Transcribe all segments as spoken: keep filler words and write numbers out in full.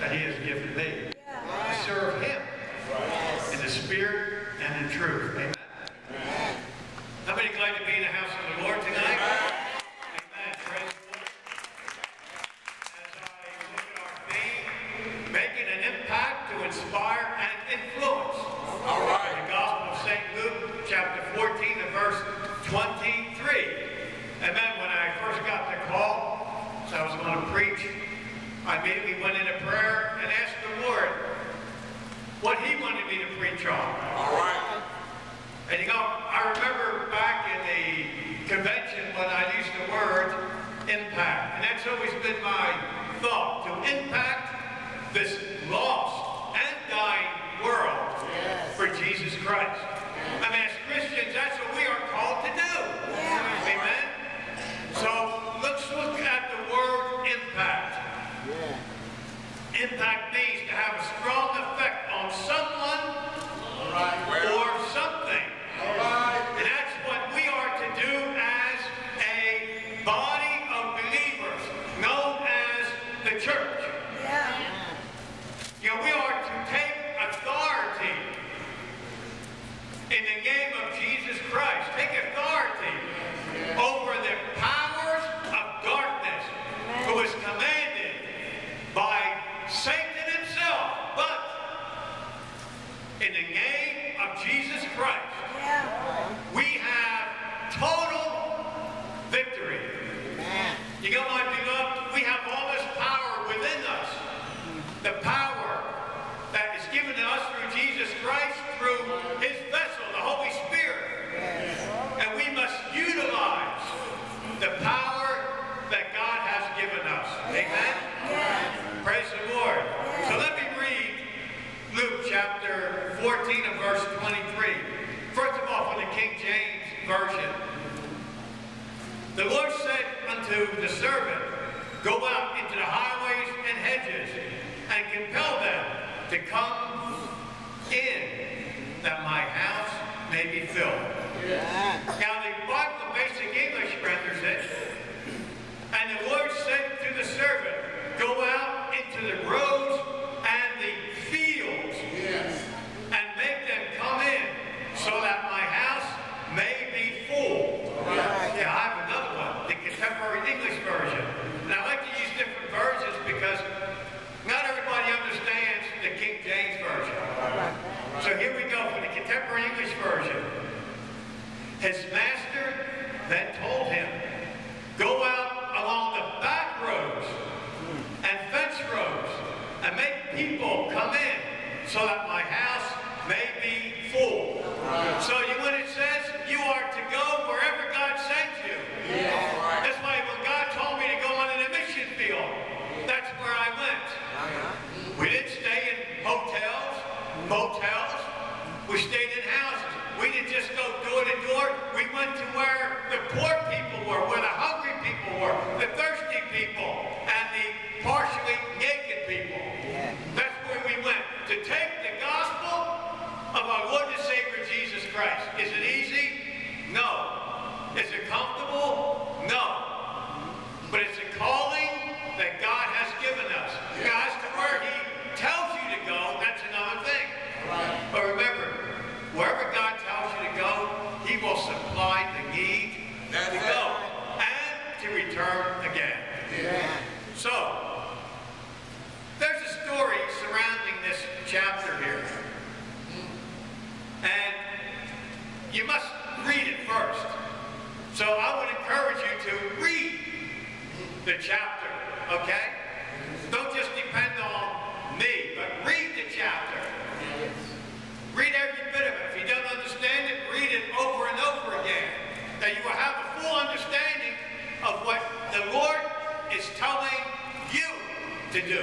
that he has given me to serve him in the spirit and in truth. Amen. How many glad to be in the house of the Lord tonight? Amen. Praise the Lord. As I look at our theme, making an impact to inspire and influence. All right. The Gospel of Saint Luke, chapter fourteen, and verse twenty-three. Amen. When I first got the call, so I was going to preach, I immediately went into prayer and asked the Lord what he wanted me to preach on. All right. And you know, I remember back in the convention when I used the word impact. And that's always been my thought, to impact this lost and dying world yes. for Jesus Christ. I mean, as Christians, that's what we are called to do. Yeah. Amen? So, let's look at the word impact. Yeah. Impact means to have a strong effect on someone right. or something. Right. And that's what we are to do as a body of believers, known as the church. Yeah. You know, we are to take authority in the name of Jesus Christ. Take authority yeah. over the powers of darkness, Amen. Who is commanded by Satan himself, but in the name of Jesus Christ, yeah. we have total victory. Amen. You know, my beloved, we have all this power within us. The power that is given to us through Jesus Christ, through his vessel, the Holy Spirit. Yes. And we must utilize the power that God has given us. Amen? Yes. Praise the Lord. Yes. So let me read Luke chapter fourteen and verse twenty-three. First of all, from the King James Version. The Lord said unto the servant, go out into the highways and hedges, and compel them to come in, that my house may be filled. Yeah. Now the Bible Basic English renders it, and the Lord said to the servant, go out into the roads and the fields, yes. and make them come in, so that my house may be full. Right. Yeah, I have another one, the Contemporary English Version. And I like to use different versions because not everybody understands the King James Version. Right. So here we go for the Contemporary English Version. His master then told him, go out along the back roads and fence roads and make people come in so that my house may be full. Right. So you, when it says you are to go wherever God sends you. Yeah. Right. That's why when God told me to go on in a mission field, that's where I went. Uh-huh. We didn't stay in hotels, motels. We stayed in houses. We didn't just go door to door. We went to where the poor people were, where the hungry people were, the thirsty people, and the partially naked people. Yeah. That's where we went, to take the gospel of our Lord and Savior Jesus Christ. Is it easy? No. Is it comfortable? No. But it's a calling that God has given us. Yeah. Now, as to where he tells you to go, that's another thing. Right. But remember, wherever God tells you to go, he will supply the need that's to go right. and to return again. Yeah. So, there's a story surrounding this chapter here. And you must read it first. So I would encourage you to read the chapter, okay? Don't just depend on me, but read the chapter. Read every bit of it. If you don't understand it, read it over and over again. That you will have a full understanding of what the Lord is telling you to do.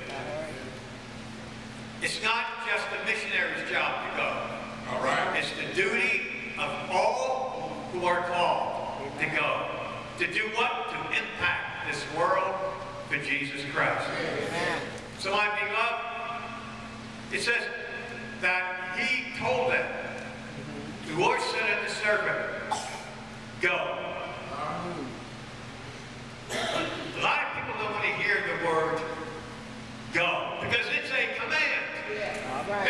It's not just a missionary's job to go. All right. It's the duty of all who are called to go. To do what? To impact this world for Jesus Christ. Amen. So my beloved, it says that he told them, the Lord said unto the servant, go. A lot of people don't want to hear the word go, because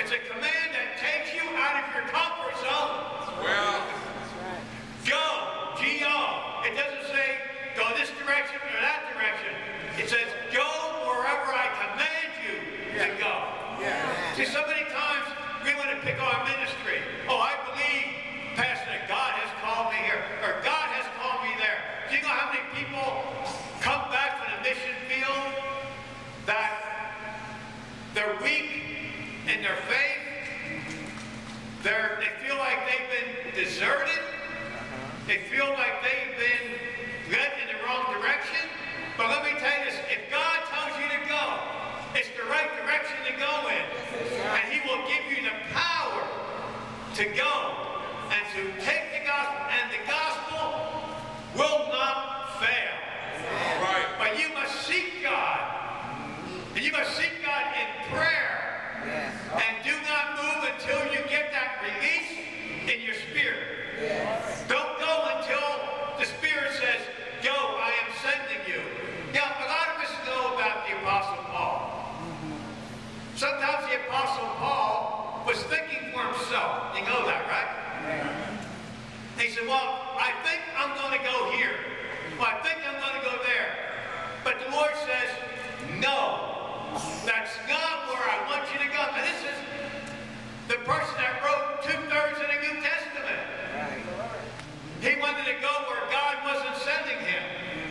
It's a command that takes you out of your comfort zone. Well, Go, G O. It doesn't say go this direction or that direction. It says go wherever I command you to go. yeah. See, so many times we want to pick our ministry. Oh, I believe, Pastor, that God has called me here, or God has called me there. Do you know how many people come back from the mission field that they're weak in their faith? They're, they feel like they've been deserted. They feel like they've been led in the wrong direction. But let me tell you this, if God tells you to go, it's the right direction to go in. And He will give you the power to go and to take the gospel. And the gospel will not fail. All right. But you must seek God. And you must seek God in prayer. And do not move until you get that release in your spirit. Don't go until the Spirit says, go, I am sending you. Now, a lot of us know about the Apostle Paul. Sometimes the Apostle Paul was thinking for himself. You know that, right? He said, well, I think I'm going to go here. Well, I think I'm going to go there. But the Lord says, no, that's not where I want you to go. And this is the person that wrote two-thirds of the New Testament. He wanted to go where God wasn't sending him.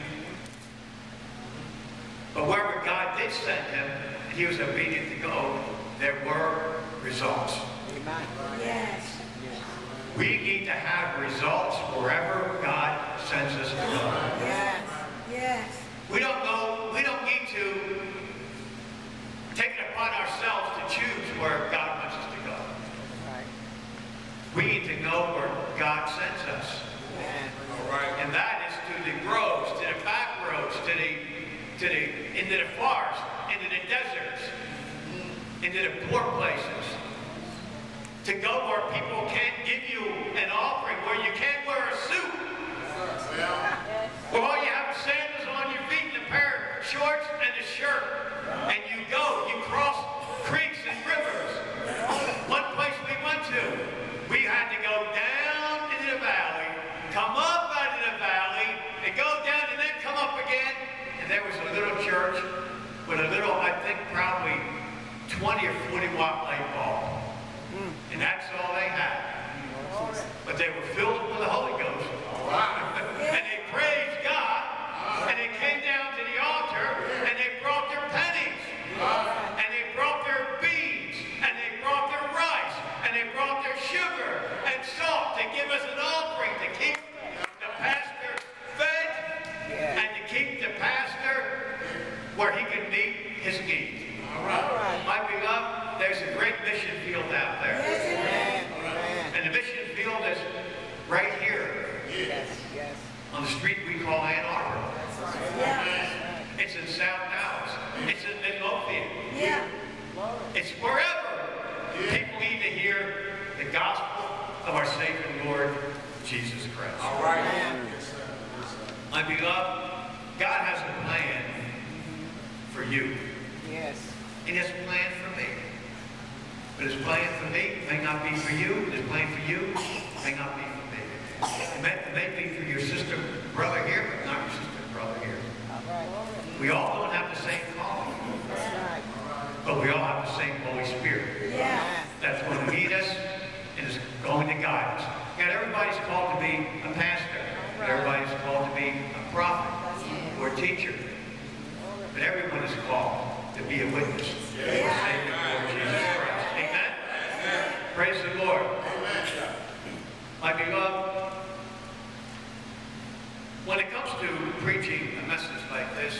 But wherever God did send him, and he was obedient to go, there were results. Yes. We need to have results wherever God sends us to go. Yes. Yes. We don't go, we don't need to take it upon ourselves to choose where God wants us to go. We need to know where God sends us. All right. And that is to the groves, to the back roads, to the, to the, into the forest, into the deserts, into the poor places. To go where people can't give you an offering, where you can't wear a suit. Where all you have is sandals on your feet and a pair of shorts and a shirt. And you go, you cross creeks and rivers. One place we went to, we had to go down into the valley, come up out of the valley, and go down and then come up again. And there was a little church with a little, I think probably twenty or forty watt light bulb. And that's all they had. But they were filled with the Holy Ghost. And they praised God. And they came down to the altar and they brought their pennies. And they brought their beans. And they brought their rice. And they brought their sugar and salt to give us an offering to keep the pastor fed and to keep the pastor where he can meet his needs. My beloved, there's a great mission field out there. And the mission field is right here. Yes. Yes. On the street we call Ann Arbor. Yeah. It's in South Dallas. It's in Midlothian. Yeah. It's wherever people need to hear the gospel of our Savior and Lord, Jesus Christ. All right. My beloved, God has a plan for you. Yes. He has a plan for me. But his plan for me may not be for you. His plan for you may not be for me. It may, it may be for your sister, brother here, but not your sister, brother here. We all don't have the same calling. But we all have the same Holy Spirit. Yeah. That's going to lead us and is going to guide us. And everybody's called to be a pastor. Everybody's called to be a prophet or a teacher. But everyone is called to be a witness for the Savior Lord Jesus Christ. Amen? Praise the Lord. My beloved, when it comes to preaching a message like this,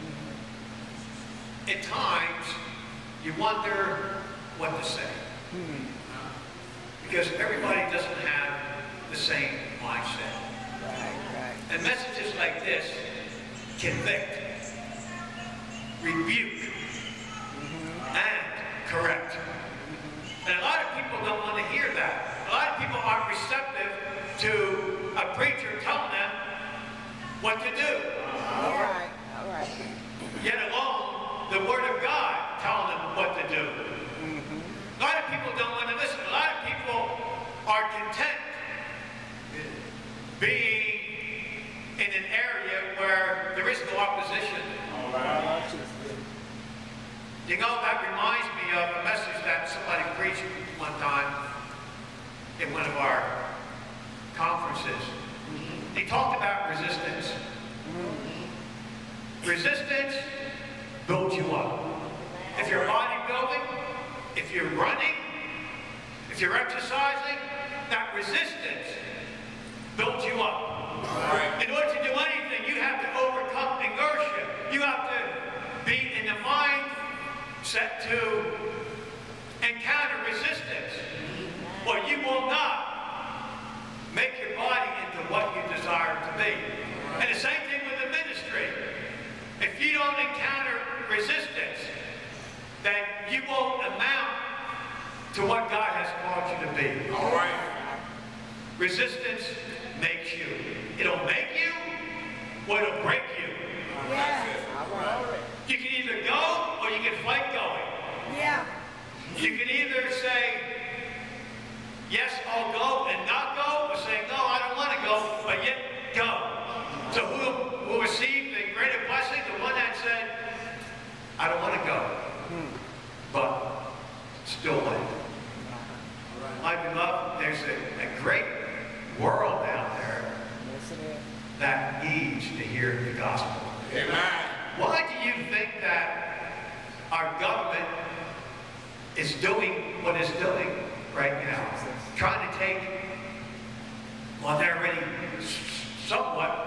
at times you wonder what to say. Because everybody doesn't have the same mindset. And messages like this convict, rebuke, and correct. And a lot of people don't want to hear that. A lot of people aren't receptive to a preacher telling them what to do. All right. All right. Yet alone, the Word of God telling them what to do. A lot of people You know, that reminds me of a message that somebody preached one time in one of our conferences. He talked about resistance. Resistance builds you up. If you're bodybuilding, if you're running, if you're exercising, that resistance builds you up. In order to do anything, you have to overcome inertia. You have to be in the mindset to encounter resistance, or you will not make your body into what you desire it to be. And the same thing with the ministry. If you don't encounter resistance, then you won't amount to what God has called you to be. All right. Resistance makes you. It'll make you, or it'll break you. Yeah. All right. You can either go, or you can fight going. Yeah. You can either say, yes, I'll go, and not go, or say, no, I don't want to go, but yet go. So who will receive the greater blessing? The one that said, I don't want to go, but still went. My beloved, there's a, a great world out there Yes, it is. that needs to hear the gospel. Amen. Why do you think that our government is doing what it's doing right now? Trying to take, well, they're already somewhat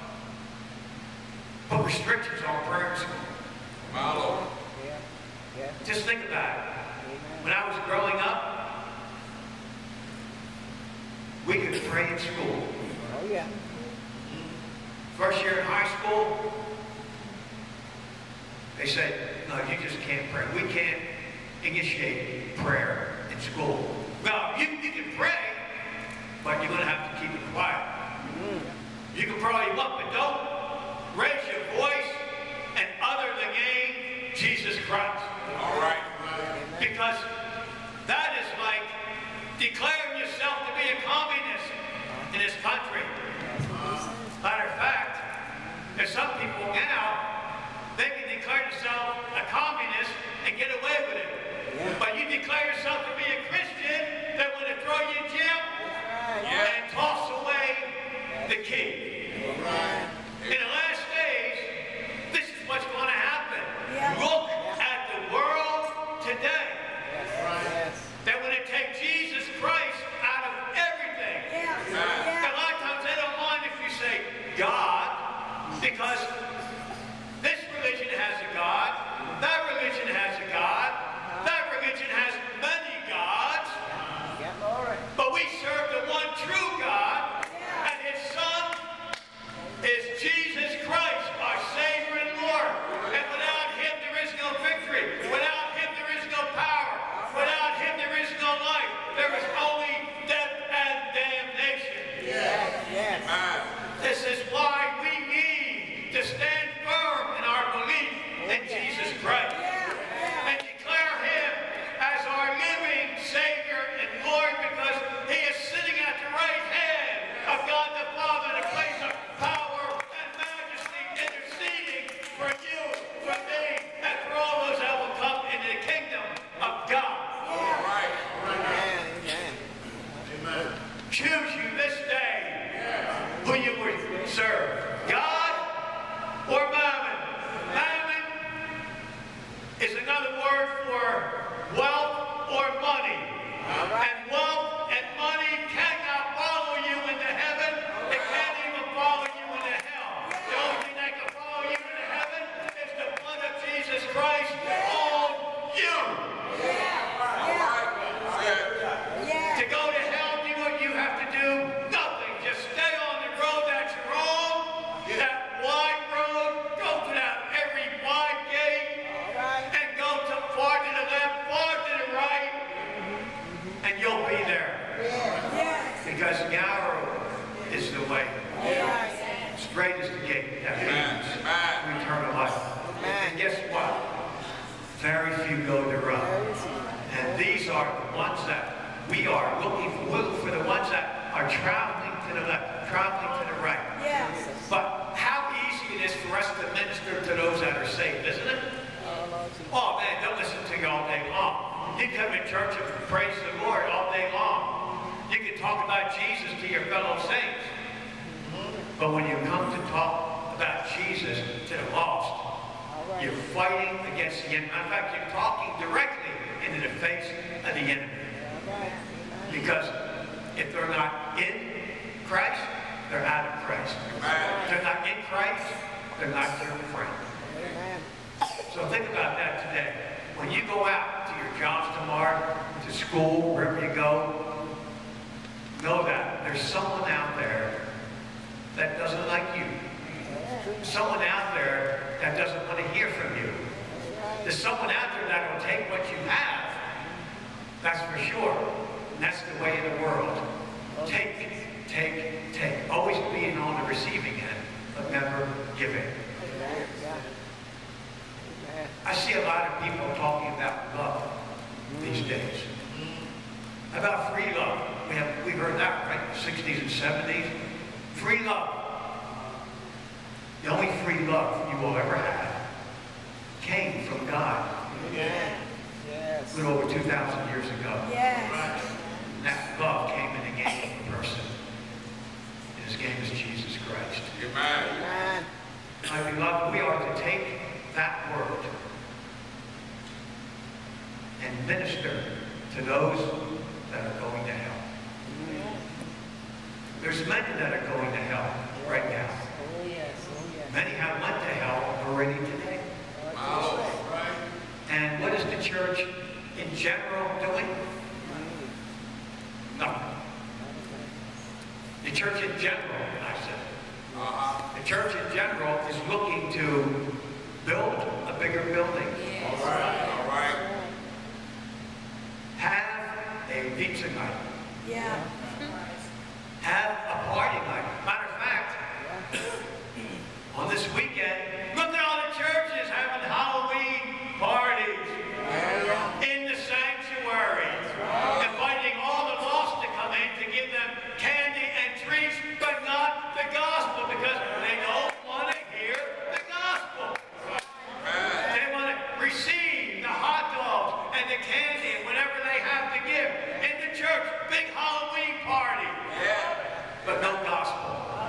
put restrictions on prayer school. My Lord. Yeah. Yeah. Just think about it. Amen. When I was growing up, we could pray in school. Oh, yeah. First year in high school, they said, no, you just can't pray. We can't initiate prayer in school. Well, you, you can pray, but you're going to have to keep it quiet. You can pray you want, but don't raise your voice and utter the name Jesus Christ. All right. Because that is like declaring yourself to be a communist in this country. Matter of fact, there's some people now, they can declare themselves a communist and get away with it. But you declare yourself to be a Christian, they want to throw you in jail and toss away the key. In the last days, this is what's going to happen. Look at the world today. Yes. They want to take Jesus Christ out of everything. And a lot of times they don't mind if you say God, because this religion has a God, that religion has a God, that religion has many gods, Yeah, Lord. but we serve the one true God, and His Son is Jesus Christ, our Savior and Lord. And without Him there is no victory. Without Him there is no power. Without Him there is no life. There is only death and damnation. Yes. Yes. Amen. This is why we need to stand firm in our belief in Jesus Christ and declare Him as our living Savior and Lord, because He is sitting at the right hand of God the Father in a place of power and majesty, interceding for you, for me, and for all those that will come into the kingdom of God. All right. Amen. Amen. Choose you this day who you would serve, God or Mammon. Mammon is another word for wealth or money. And wealth and money cannot follow you into heaven. It can't even follow you into hell. The only thing that can follow you into heaven is the blood of Jesus Christ on you. Yeah. To go to hell, do what you have to do? Nothing. Just stay on the road that you're on, that wide road. Go to that every wide gate, All right. and go to far to the left, far to the right, and you'll be there. Yes. Because narrow is the way. Yes. Straight is the gate that Amen. leads Amen. to eternal life. Amen. And guess what? Very few go the road. And these are the ones that we are looking for, looking for the ones that are traveling to the left, traveling to the right. Yes. But how easy it is for us to minister to those that are saved, isn't it? Oh, Lord Jesus. Oh man, country all day long. You can come to church and praise the Lord all day long. You can talk about Jesus to your fellow saints. But when you come to talk about Jesus to the lost, Right. you're fighting against the enemy. In fact, you're talking directly into the face of the enemy. Right. Because if they're not in Christ, they're out of Christ. If they're not in Christ, they're not your friend. Amen. So think about that today. When you go out to your jobs tomorrow, to school, wherever you go, know that there's someone out there that doesn't like you. Someone out there that doesn't want to hear from you. There's someone out there that will take what you have. That's for sure. And that's the way of the world. Take, take, take. Always being on the receiving end, but never giving. Amen. Yeah. Amen. I see a lot of people talking about love these days. About free love. We have we heard that, right? sixties and seventies. Free love. The only free love you will ever have came from God. Amen. Yes. A little over two thousand years ago. Yes. And that love came in the game of a person. And his name is Jesus Christ. Amen. Amen. My beloved, we are to take that word and minister to those that are going to hell. There's many that are going to hell right now. Oh yes. Oh yes. Many have went to hell already today. Wow. And what is the church in general doing? Nothing. The church in general, I said. Uh-huh. The church in general is looking to build a bigger building. All right. All right. Have a pizza night. Yeah. Have a party night. Matter of fact, on this weekend, look at all the churches having Halloween parties in the sanctuary, inviting all the lost to come in to give them candy and treats, but not the gospel because they don't want to hear the gospel. They want to receive the hot dogs and the candy and whatever they have to give in the church. Big Halloween party. But no gospel.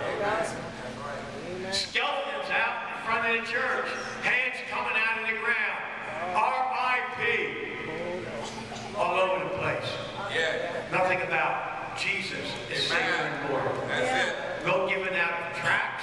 Amen. Skeletons out in front of the church. Hands coming out of the ground. R I P all over the place. Yeah. Nothing about Jesus is Savior and Lord. That's it. No giving out of tracts.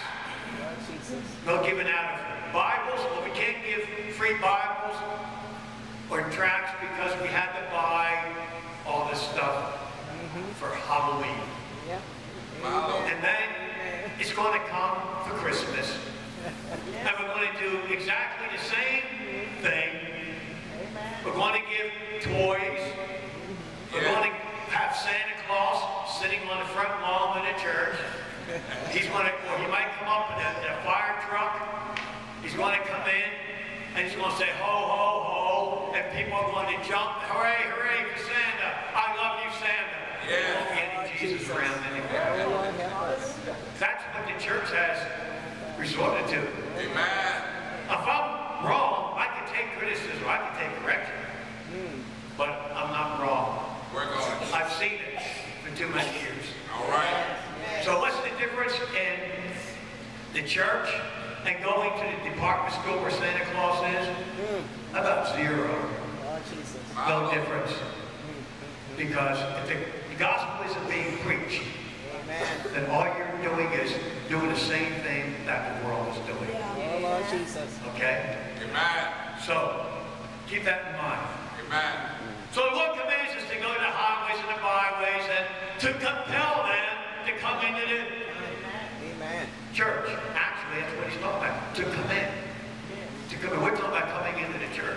No giving out of Bibles. Well, we can't give free Bibles or tracts because we had to buy all this stuff for Halloween. Yeah. Wow. And then it's going to come for Christmas. And we're going to do exactly the same thing. We're going to give toys. We're Yeah. going to have Santa Claus sitting on the front lawn of the church. He's going to, or he might come up in a, in a fire truck. He's going to come in and he's going to say ho, ho, ho. And people are going to jump. Hooray, hooray for Santa. I love you, Santa. Yeah. There won't be any Jesus around anymore. Oh Lord, help us. That's what the church has resorted to. Amen. If I'm wrong, I can take criticism, I can take correction. But I'm not wrong. We're going. I've seen it for too many years. All right. So what's the difference in the church and going to the department store where Santa Claus is? About zero. Oh Jesus. No difference. Because if the, the gospel isn't being preached, Amen. then all you're doing is doing the same thing that the world is doing. Oh Lord Jesus. Okay? Amen. So, keep that in mind. Amen. So the Lord commands us to go to the highways and the byways and to compel them to come into the Amen. church. Actually, that's what he's talking about. To come in. To come in. We're talking about coming into the church.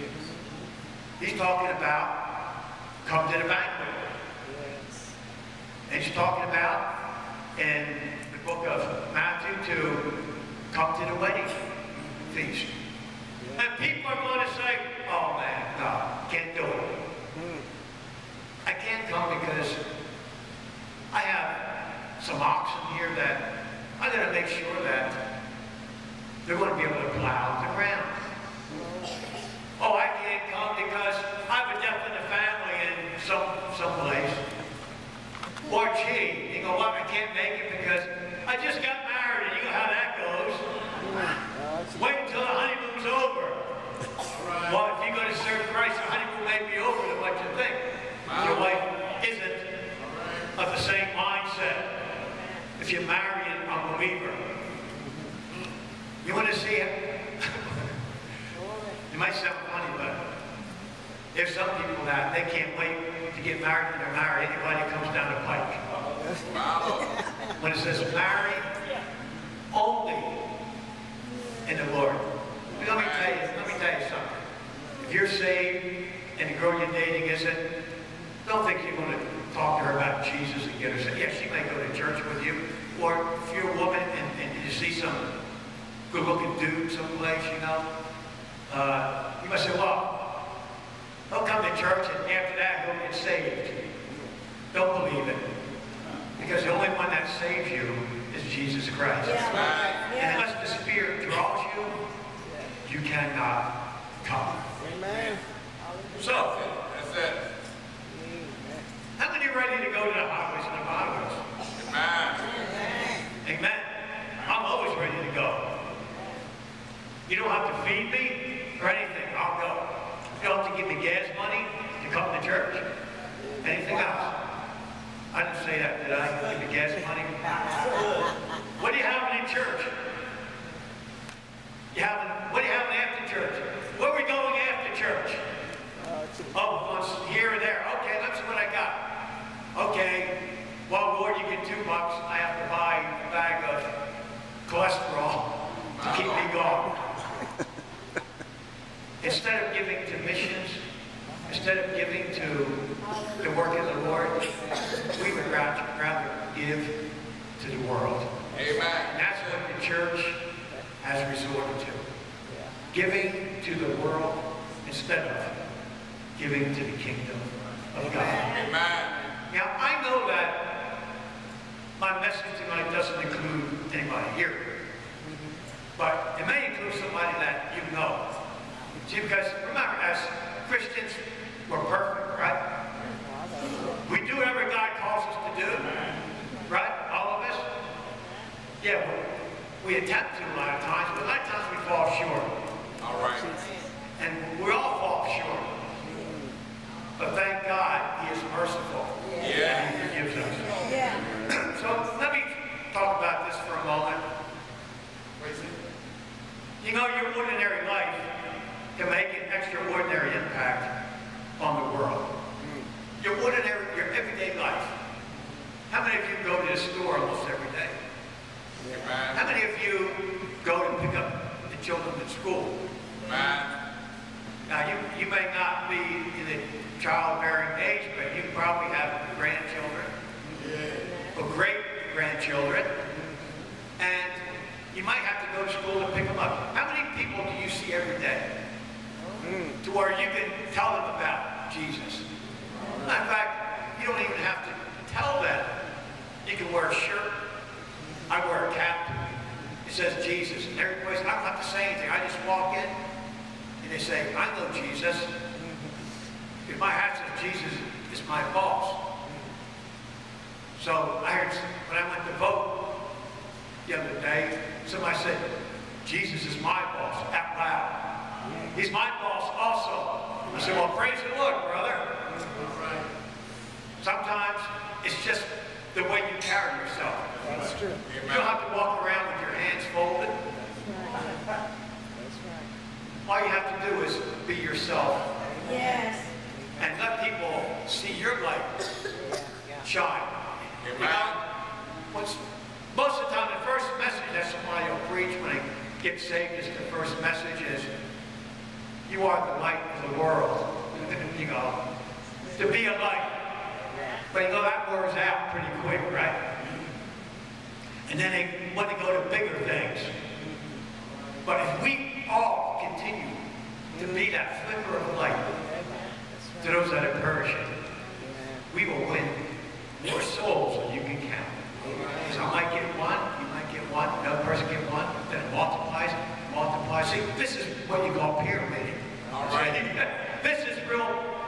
He's talking about come to the banquet. Yes. And he's talking about in the book of Matthew to come to the wedding feast. And people are going to say, oh man, no, can't do it. I can't come because I have some oxen here that I got to make sure that they're going to be able to plow the ground. Oh, I can't come because may be over than what you think. Your wife isn't of the same mindset. If you marry an unbeliever, you want to see it? It might sound funny, but there's some people that they can't wait to get married when they're married. Anybody who comes down the pike. When it says marry only in the Lord. Let me tell you, let me tell you something. If you're saved and the girl you're dating isn't, don't think you're going to talk to her about Jesus and get her saved. Yeah, she may go to church with you. Or if you're a woman and, and you see some good-looking dude someplace, you know, uh, you might say, well, he'll come to church and after that he'll get saved. Don't believe it. Because the only one that saves you is Jesus Christ. Yeah. And unless the Spirit draws you, you cannot come. Amen. So, That's it. how many are ready to go to the highways and the byways? Amen. Amen. I'm always ready to go. You don't have to feed me or anything. I'll go. You don't have to give me gas money to come to church. Anything else? I didn't say that, did I? Give me gas money? What are you having in church? You having, what are you having after church? Where are we going after church? Oh, once here or there. Okay, that's what I got. Okay, well, Lord, you get two bucks. I have to buy a bag of cholesterol to keep me going. Instead of giving to missions, instead of giving to the work of the Lord, we would rather, rather give to the world. Amen. And that's what the church has resorted to. Giving to the world instead of giving to the kingdom of God. Amen. Now, I know that my message tonight doesn't include anybody here. But it may include somebody that you know. See, because remember, as Christians, we're perfect, right? We do whatever God calls us to do, right? All of us. Yeah, we, we attempt to a lot of times, but a lot of times we fall short. All right. And we all fall short. But thank God, He is merciful. Yeah. And He forgives us. Yeah. So let me talk about this for a moment. You know, your ordinary life can make an extraordinary impact on the world. Your ordinary, your everyday life. How many of you go to the store almost every day? Amen. How many of you go to pick up the children at school? Amen. Now, you, you may not be in the childbearing age, but you probably have grandchildren or great-grandchildren, and you might have to go to school to pick them up. How many people do you see every day to where you can tell them about Jesus? In fact, you don't even have to tell them. You can wear a shirt. I wear a cap. It says Jesus. And everybody says, I don't have to say anything. I just walk in and they say, I know Jesus. If my hat says Jesus is my boss. So I heard when I went to vote the other day, somebody said, Jesus is my boss, out loud. He's my boss also. I said, well, praise the Lord, brother. Sometimes it's just the way you carry yourself. That's true. You don't have to walk around with your hands folded. That's right. All you have to do is be yourself Yes. and let people see your light shine. You know, what's, most of the time, the first message that somebody will preach when they get saved is the first message is, you are the light of the world. You know, to be a light. But you know, that wears out pretty quick, right? And then they want to go to bigger things. But if we all continue to be that flicker of light to those that are perishing, we will win more souls than you can count. Because I might get one, you might get one, another person get one, then it multiplies, multiplies. See, this is what you call pyramiding. All right. This is real.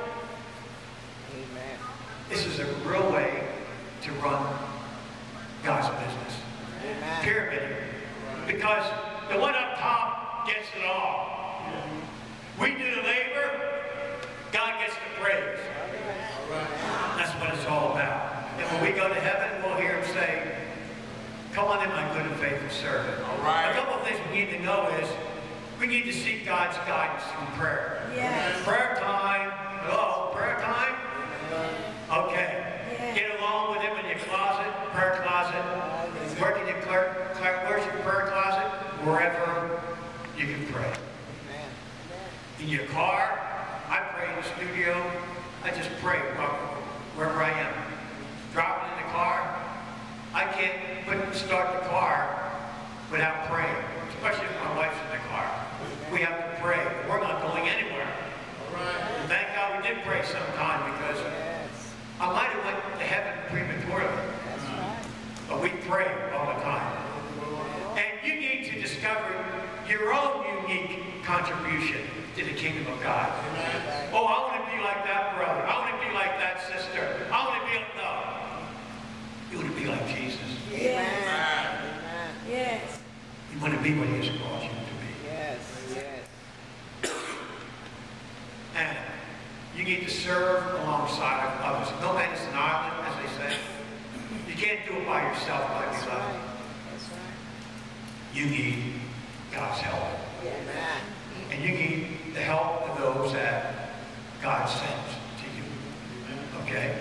Amen. This is a real way to run God's business. Amen. Pyramiding. Because the one up top gets it all. We do the labor, God gets serve Him. All right. A couple of things we need to know is we need to seek God's guidance through prayer. Yes. Prayer time. Hello, prayer time? Okay. Yeah. Get along with Him in your closet, prayer closet. Work in your cler- cler- where's your prayer closet? Wherever you can pray. Amen. In your car, I pray in the studio. I just pray wherever I am. Drop it in the car. I can't put start the car without praying, especially if my wife's in the car. We have to pray. We're not going anywhere. And thank God we did pray sometime because Yes. I might have went to heaven prematurely. That's right. But we pray all the time. And you need to discover your own unique contribution to the kingdom of God. Oh, I want to be like that brother. I want to be like that sister. I want to be like, no. You want to be like Jesus. Yes. Amen. Yes. You want to be what He has called you to be. Yes. Yes. And you need to serve alongside of others. No man is an island, as they say. You can't do it by yourself, my That's beloved. right. That's right. You need God's help. Amen. And you need the help of those that God sends to you. Okay?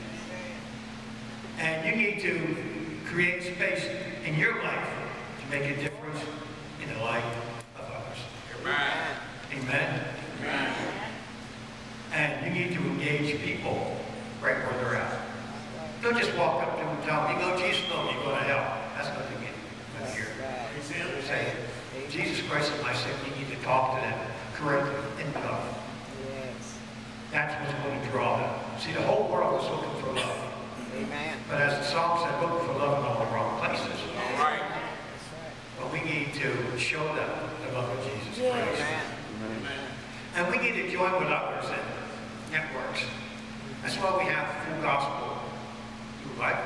And you need to create space in your life to make a difference in the life of others. Amen. Amen? Amen. And you need to engage people right where they're at. Don't just walk up to them and tell them, you know, Jesus, no, you're going to hell. That's not the get That's here. right. Say, Jesus Christ is my Savior. You need to talk to them correctly in love. Yes. That's what's going to draw them. See, the whole world is looking for love. Amen. But as the song said, looking for love in all the wrong places. All right. That's right. But we need to show them the love of Jesus Yes. Christ. Amen. And we need to join with others in networks. That's why we have full gospel through life.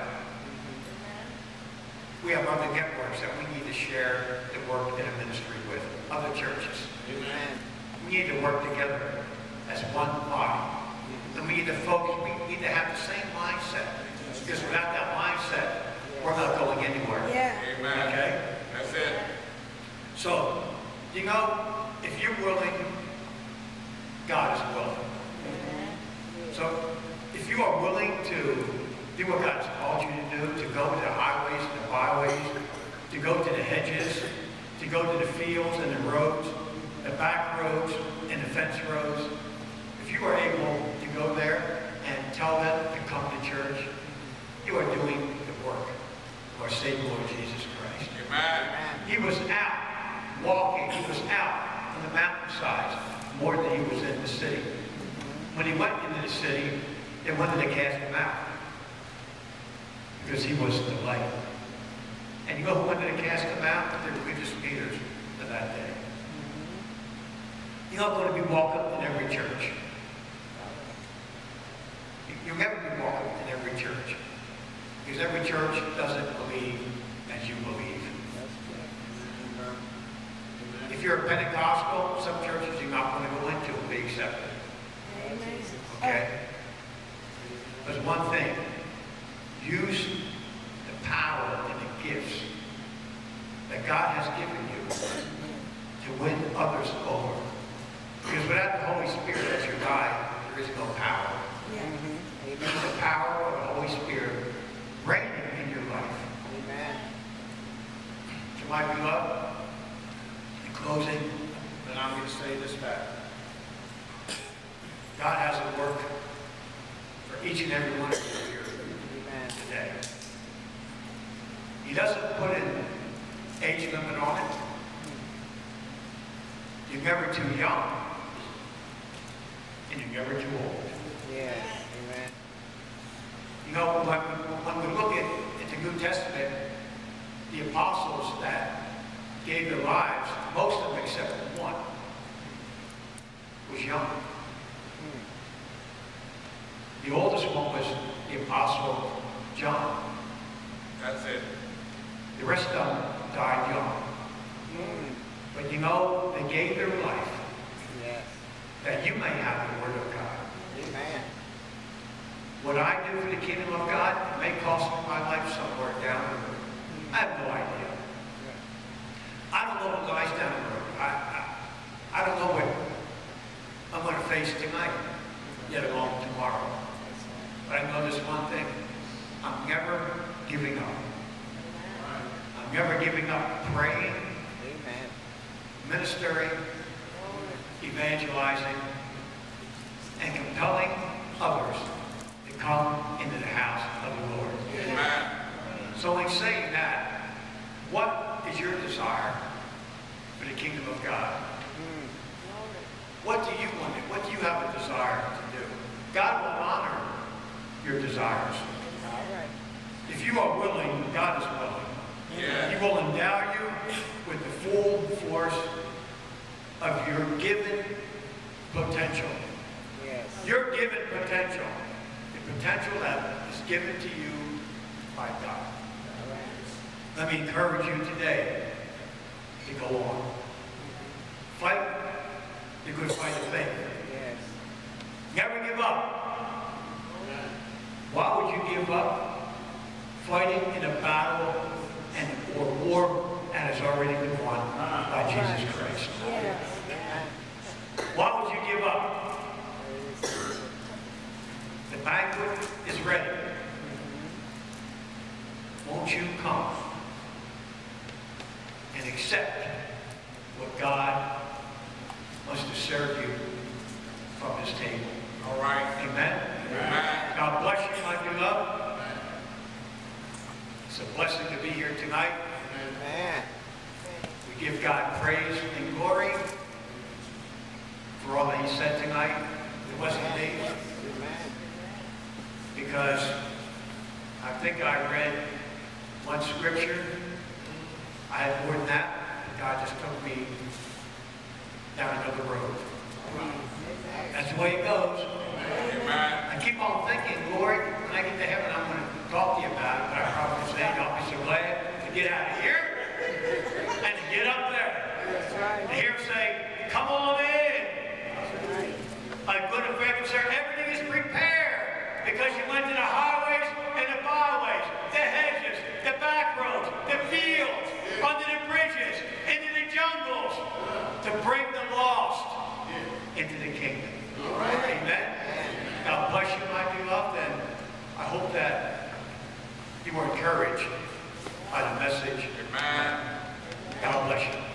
We have other networks that we need to share the work in a ministry with, other churches. Amen. We need to work together as one body. And we need to focus, we need to have the same mindset. Because without that mindset, we're not going anywhere. Yeah. Amen. Okay? That's it. So, you know, if you're willing, God is willing. So, if you are willing to do what God's called you to do, to go to the highways and the byways, to go to the hedges, to go to the fields and the roads, the back roads and the fence roads, if you are able to go there and tell them to come to church, you are doing the work of our Savior Lord Jesus Christ. Amen. He was out walking. He was out on the mountainsides more than he was in the city. When he went into the city, they wanted to cast him out because he was the light. And you know who wanted to cast him out? The religious leaders of that day. You're not going to be welcome in every church. You'll never be welcome in every church because every church doesn't believe as you believe. If you're a Pentecostal, some churches you're not going to go into will be accepted. Amen. Okay? But one thing, use the power and the gifts that God has given you to win others over. Because without the Holy Spirit as your guide, there is no power. Yeah. You need the power of the Holy Spirit reigning in your life. Amen. So my beloved, in closing, and I'm going to say this back. God has a work for each and every one of you here Amen. today. He doesn't put an age limit on it. You're never too young, and you're never too old. Yes. Amen. You know, when, when we look at, at the New Testament, the apostles that gave their lives, most of them except one, was young. The oldest one was the apostle John. That's it. The rest of them died young. But you know, they gave their life Yes. that you may have the Word of God. Amen. What I do for the kingdom of God, it may cost me my life somewhere down the road. I have no idea. face tonight, yet alone tomorrow. But I know this one thing. I'm never giving up. I'm never giving up praying, Amen. ministering, evangelizing, and compelling others to come into the house of the Lord. Amen. So in saying that, what is your desire for the kingdom of God? What do you want? What do you have a desire to do? God will honor your desires. All right. If you are willing, God is willing. Yeah. He will endow you with the full force of your given potential. Yes. Your given potential. The potential that is given to you by God. Let me encourage you today to go on. Fight the good fight of faith. Yes. Never give up. Why would you give up fighting in a battle and or war that has already been won by Jesus Christ? Yes. Why would you give up? The banquet is ready. Won't you come and accept what God wants to serve you from his table? All right. Amen? Amen. God bless you, my beloved. It's a blessing to be here tonight. Amen. We give God praise and glory for all that he said tonight. It wasn't me, Amen. because I think I read one scripture. I had more than that. God just took me down another road. That's the way it goes. Amen. I keep on thinking, Lord, when I get to heaven, I'm going to talk to you about it, but I probably say, I'll be so glad to get out of here and to get up there. That's right. To hear him say, come on in. That's right. A good and faithful servant, everything is prepared because you went to the highways and the byways, the hedges, the back roads, the fields, under the bridges, into the jungles, to bring the lost into the kingdom. Amen. God bless you, my beloved, and I hope that you were encouraged by the message. Amen. God bless you.